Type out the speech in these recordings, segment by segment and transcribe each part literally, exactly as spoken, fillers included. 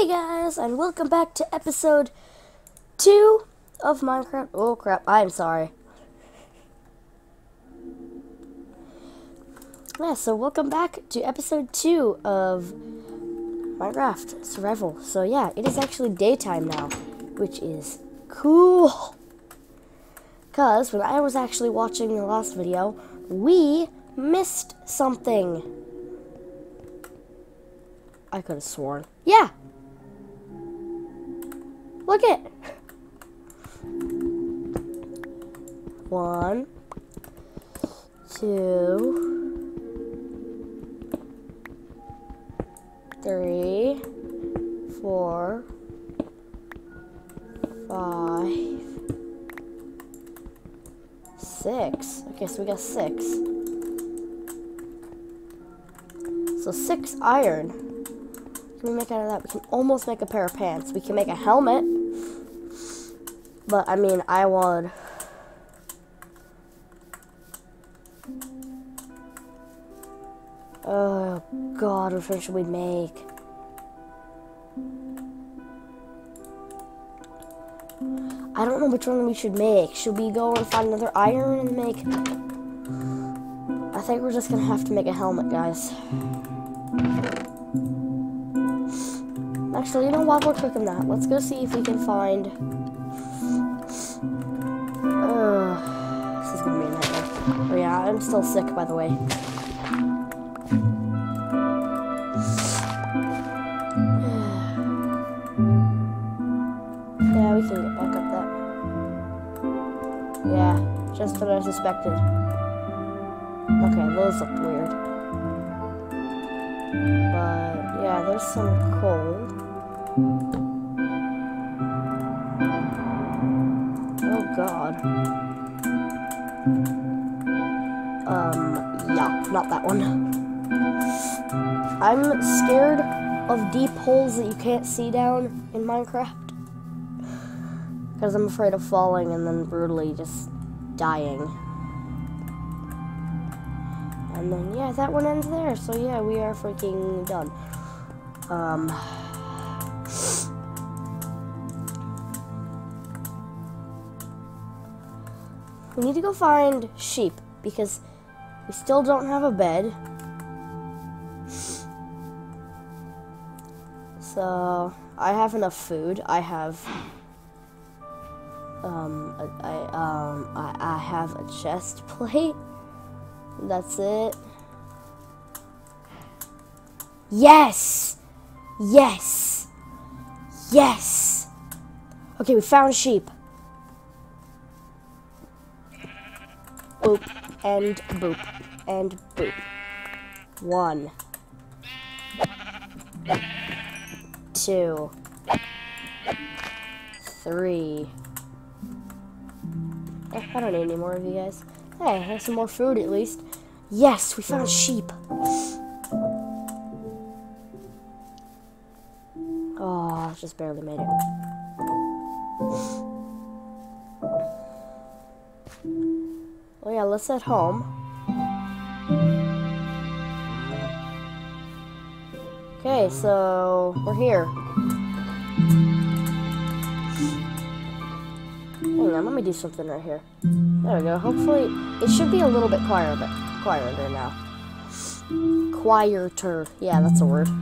Hey guys, and welcome back to episode two of Minecraft. Oh crap, I'm sorry. Yeah, so welcome back to episode two of Minecraft Survival. So yeah, it is actually daytime now, which is cool. Because when I was actually watching the last video, we missed something. I could have sworn. Yeah! Look it! One, two, three, four, five, six. Okay, so we got six. So six iron. What can we make out of that? We can almost make a pair of pants. We can make a helmet. But, I mean, I would... Oh, God, which one should we make? I don't know which one we should make. Should we go and find another iron and make... I think we're just gonna have to make a helmet, guys. Actually, you know, while we're cooking that, let's go see if we can find... Uh, this is gonna be a nightmare. Oh yeah, I'm still sick, by the way. Yeah, we can get back up that. Yeah, just what I suspected. Okay, those look weird. But, yeah, there's some coal. Oh, God. Um, yeah, not that one. I'm scared of deep holes that you can't see down in Minecraft. Because I'm afraid of falling and then brutally just dying. And then, yeah, that one ends there. So, yeah, we are freaking done. Um... We need to go find sheep, because we still don't have a bed. So, I have enough food. I have... Um, I, I, um, I, I have a chest plate. That's it. Yes! Yes! Yes! Okay, we found sheep. Boop, and boop, and boop. One. Two. Three. Eh, I don't need any more of you guys. Hey, I have some more food at least. Yes, we found sheep. Oh, just barely made it. Oh yeah, let's head home. Okay, so we're here. Hang on, let me do something right here. There we go. Hopefully, it should be a little bit quieter, but quieter now. Quieter. Yeah, that's a word.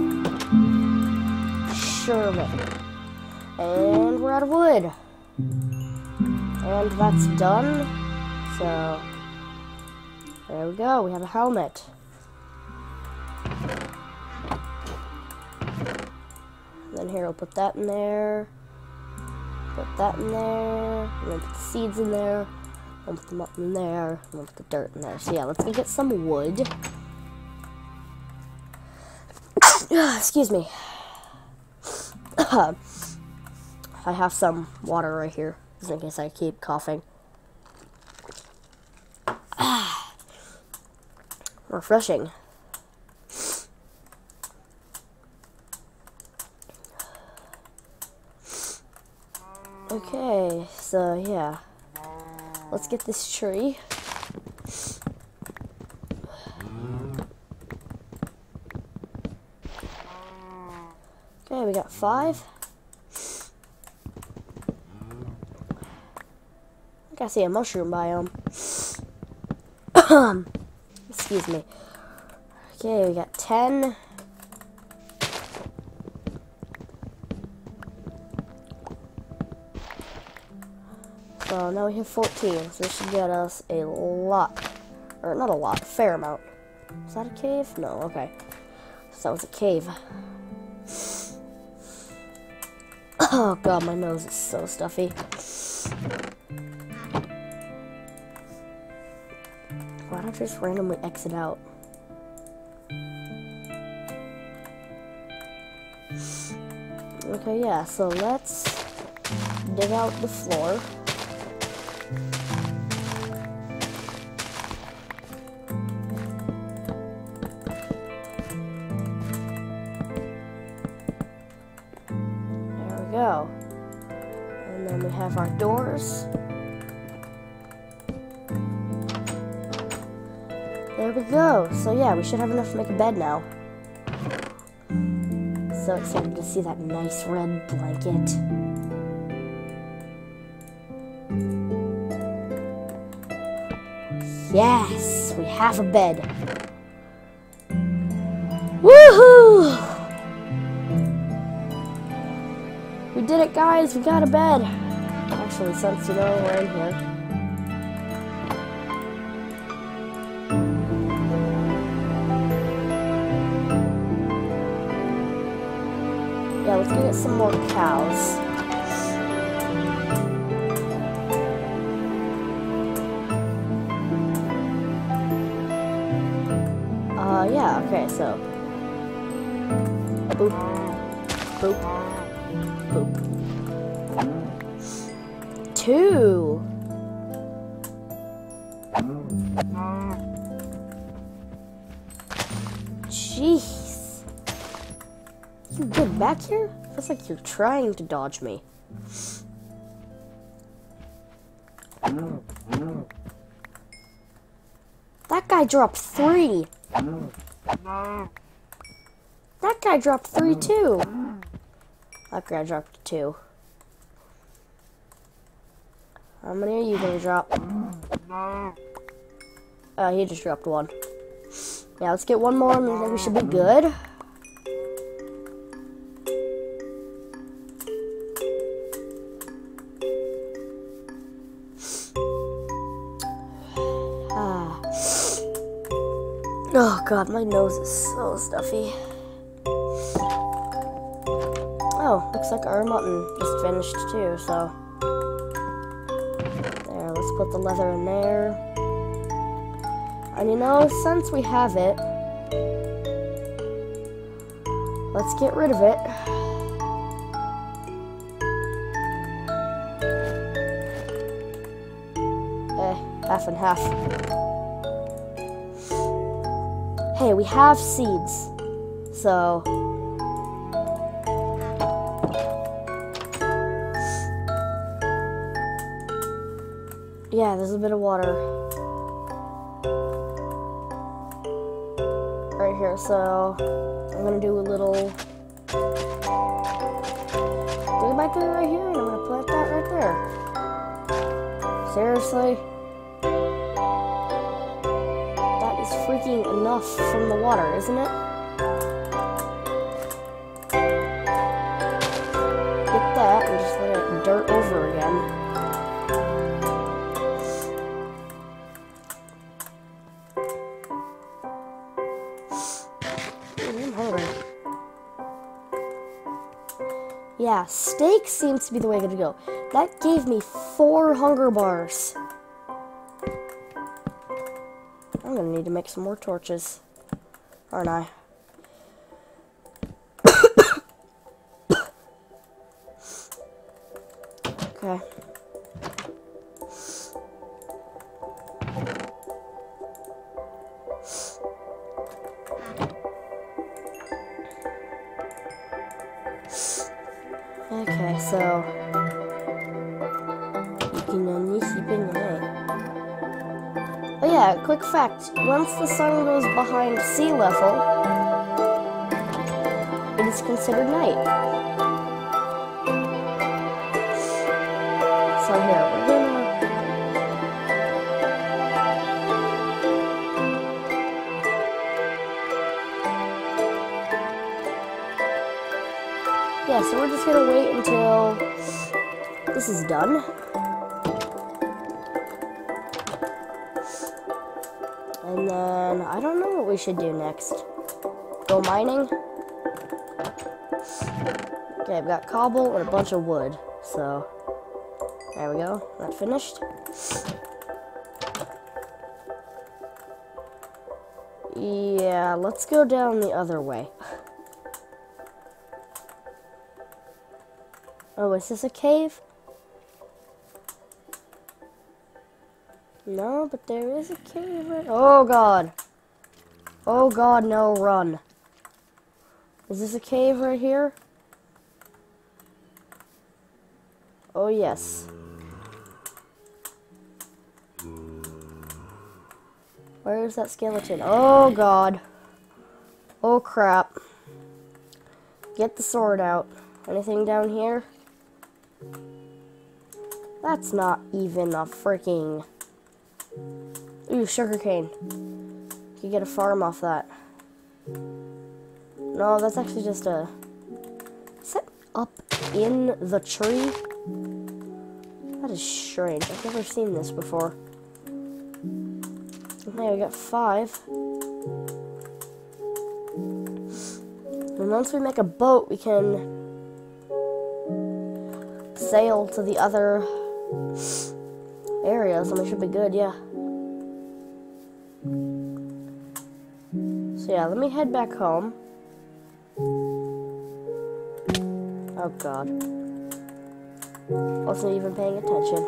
Sure of it. And we're out of wood. And that's done. So, there we go. We have a helmet. And then here, I'll put that in there. Put that in there. And then put the seeds in there. And put them up in there. And then put the dirt in there. So yeah, let's go get some wood. Excuse me. I have some water right here, just in case I keep coughing. Refreshing. Okay, so yeah. Let's get this tree. Okay, we got five. I think I see a mushroom biome. Excuse me. Okay, we got ten. So now we have fourteen, so this should get us a lot. Or not a lot, a fair amount. Is that a cave? No, okay. So that was a cave. Oh god, my nose is so stuffy. Why don't I just randomly exit out? Okay, yeah, so let's dig out the floor. Go. And then we have our doors. There we go. So yeah, we should have enough to make a bed now. So excited to see that nice red blanket. Yes, we have a bed. Woohoo! We did it, guys. We got a bed. Actually, since you know we're in here. Yeah, let's go get some more cows. Uh, yeah, okay, so. Boop. Boop. Boop. Two. Jeez. You get back here? Feels like you're trying to dodge me. That guy dropped three. That guy dropped three too. That guy dropped two. How many are you gonna drop? Uh, he just dropped one. Yeah, let's get one more and then we should be good. Ah. Oh god, my nose is so stuffy. Oh, looks like our mutton just finished too, so. There, let's put the leather in there. And you know, since we have it, let's get rid of it. Eh, half and half. Hey, we have seeds, so. Yeah, there's a bit of water right here, so I'm gonna do a little three by three right here, and I'm gonna plant that right there. Seriously? That is freaking enough from the water, isn't it? Get that and just let it dirt over again. Yeah, steak seems to be the way to go. That gave me four hunger bars. I'm gonna need to make some more torches, aren't I? Okay. Okay, so you can only sleep in the night. Oh yeah, quick fact, once the sun goes behind sea level, it is considered night. So here, we're gonna... Yeah, so we're just gonna wait until this is done. And then, I don't know what we should do next. Go mining? Okay, I've got cobble and a bunch of wood, so... There we go, that finished. Yeah, let's go down the other way. Oh, is this a cave? No, but there is a cave right... Oh, God. Oh, God, no, run. Is this a cave right here? Oh, yes. Where is that skeleton? Oh, God. Oh, crap. Get the sword out. Anything down here? That's not even a freaking... Ooh, sugarcane. You get a farm off that. No, that's actually just a... Is that up in the tree? That is strange. I've never seen this before. Okay, we got five. And once we make a boat, we can sail to the other areas, and we should be good, yeah. So yeah, let me head back home. Oh, God. Wasn't even paying attention.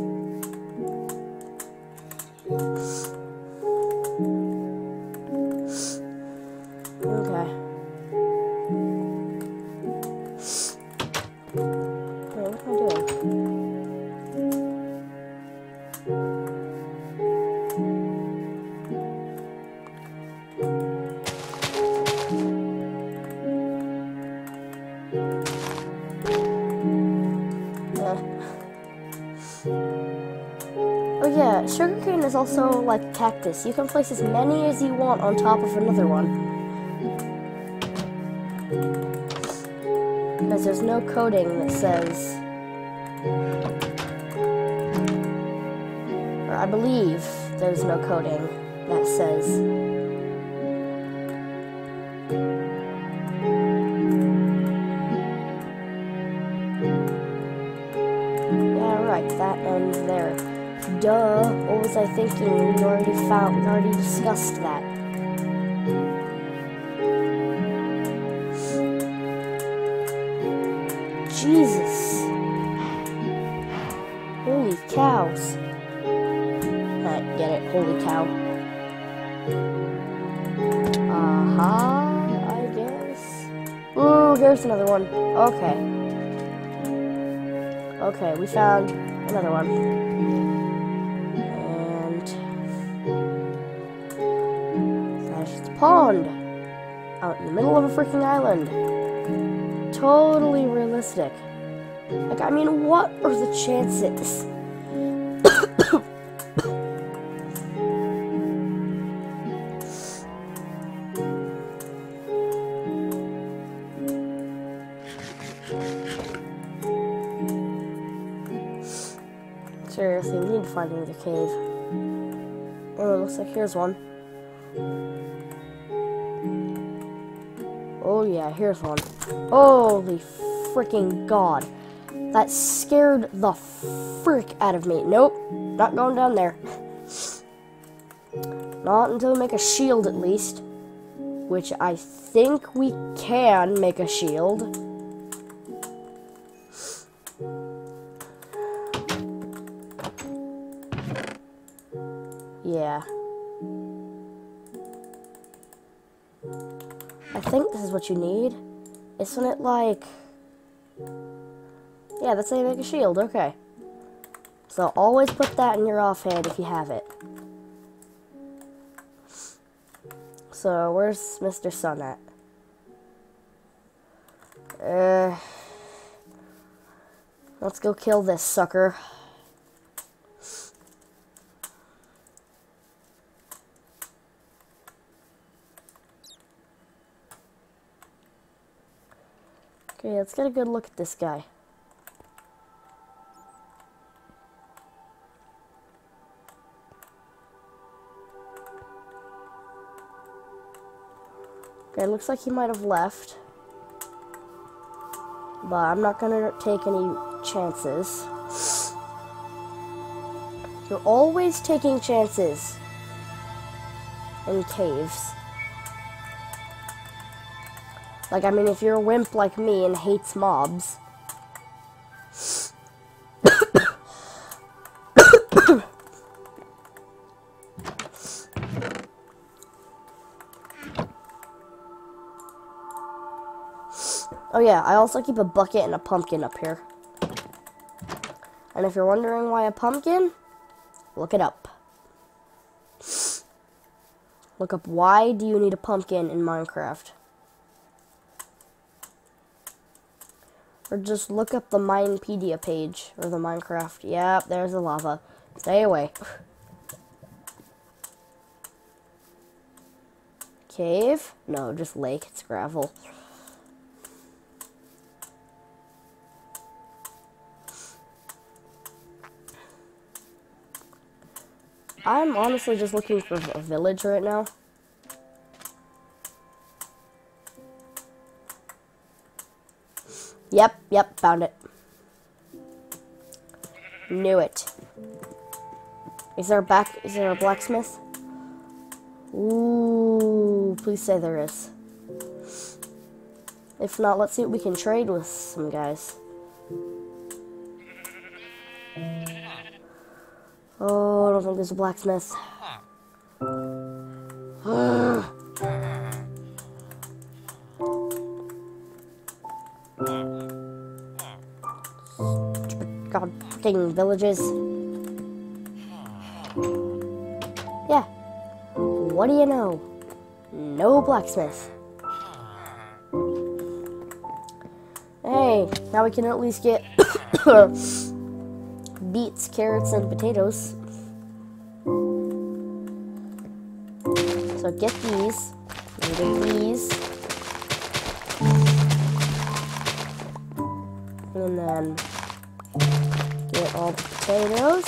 Okay. Wait, what am I doing? Oh yeah, sugarcane is also like a cactus. You can place as many as you want on top of another one. Because there's no coding that says... Or I believe there's no coding that says... Yeah, right, that ends there. Duh, what was I thinking? We already found, we already discussed that. Jesus. Holy cows. I get it, holy cow. Uh-huh, I guess. Ooh, here's another one. Okay. Okay, we found another one. Pond out in the middle of a freaking island. Totally realistic. Like, I mean, what are the chances? Seriously, we need to find another cave. Oh, it looks like here's one. Oh yeah, here's one. Holy freaking God. That scared the frick out of me. Nope, not going down there. Not until we make a shield at least. Which I think we can make a shield. Yeah. I think this is what you need. Isn't it like... Yeah, that's how you make a shield, okay. So always put that in your offhand if you have it. So, where's Mister Sun at? Let's go kill this sucker. Okay, let's get a good look at this guy. Okay, it looks like he might have left. But I'm not gonna take any chances. You're always taking chances in caves. Like, I mean, if you're a wimp like me and hates mobs. Oh yeah, I also keep a bucket and a pumpkin up here. And if you're wondering why a pumpkin, look it up. Look up why do you need a pumpkin in Minecraft. Or just look up the Minepedia page, or the Minecraft. Yep, there's the lava. Stay away. Cave? No, just lake. It's gravel. I'm honestly just looking for a village right now. Yep, yep, found it. Knew it. Is there a back, is there a blacksmith? Ooh, please say there is. If not, let's see what we can trade with some guys. Oh, I don't think there's a blacksmith. God, fucking villages. Yeah. What do you know? No blacksmith. Hey, now we can at least get beets, carrots, and potatoes. So get these. Get these. And then get all the potatoes.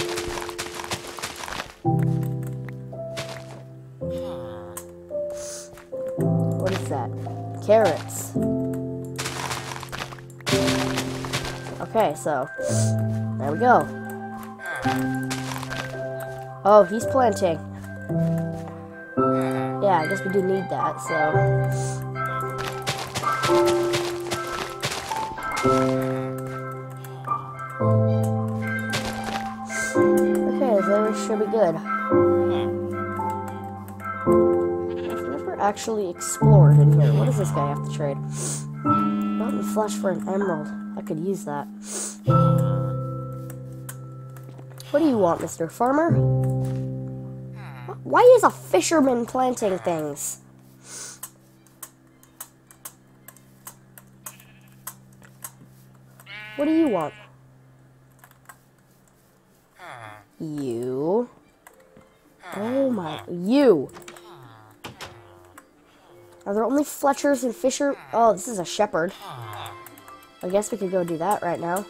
What is that? Carrots. Okay, so there we go. Oh, he's planting. Yeah, I guess we do need that, so. Okay, so we should be good. I've never actually explored in here. What does this guy have to trade? Mountain flesh for an emerald. I could use that. What do you want, Mister Farmer? Why is a fisherman planting things? What do you want? You. Oh my, you. Are there only Fletchers and Fisher? Oh, this is a shepherd. I guess we could go do that right now.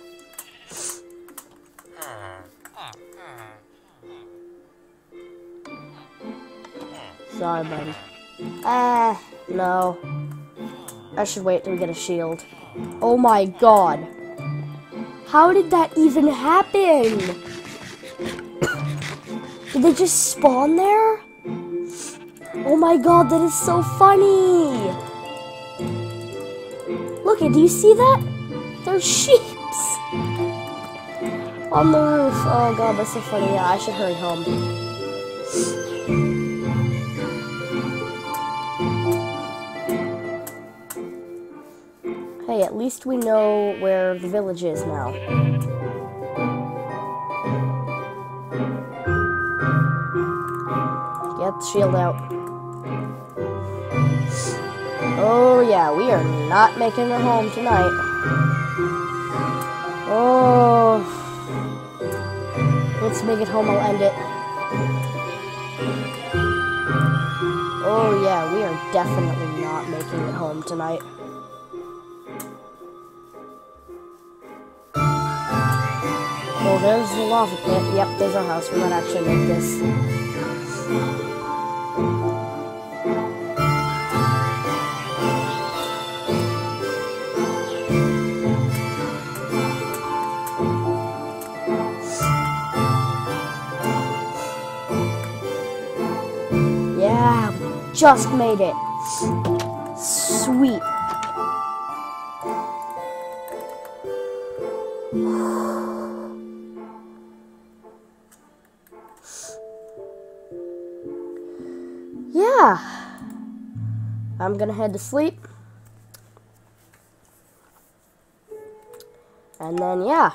Sorry, buddy. Ah, no. I should wait till we get a shield. Oh my god. How did that even happen? Did they just spawn there? Oh my god, that is so funny. Look, do you see that? There's sheeps on the roof. Oh god, that's so funny. Yeah, I should hurry home. Hey, at least we know where the village is now. Get the shield out. Oh yeah, we are not making it home tonight. Oh. Let's make it home, I'll end it. Oh yeah, we are definitely not making it home tonight. Oh, there's the lava pit. Yep, there's our house. We might actually make this. Yeah, just made it. Sweet. Yeah. I'm gonna head to sleep. And then, yeah.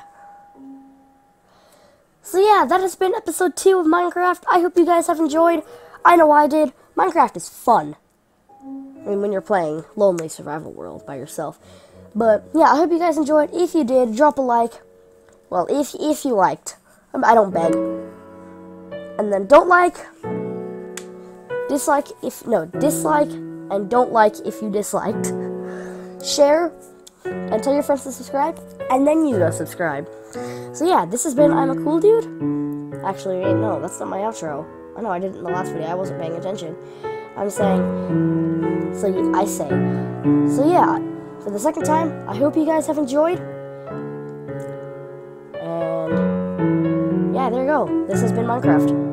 So yeah, that has been episode two of Minecraft. I hope you guys have enjoyed. I know I did. Minecraft is fun. I mean, when you're playing Lonely Survival World by yourself. But yeah, I hope you guys enjoyed. If you did, drop a like. Well, if if you liked. I don't beg. And then don't like. Dislike if, no, dislike and don't like if you disliked. Share and tell your friends to subscribe. And then you go subscribe. So yeah, this has been I'm a Cool Dude. Actually, wait, no, that's not my outro. I know I did it in the last video. I wasn't paying attention. I'm saying, so I say. So yeah, for the second time, I hope you guys have enjoyed. And yeah, there you go. This has been Minecraft.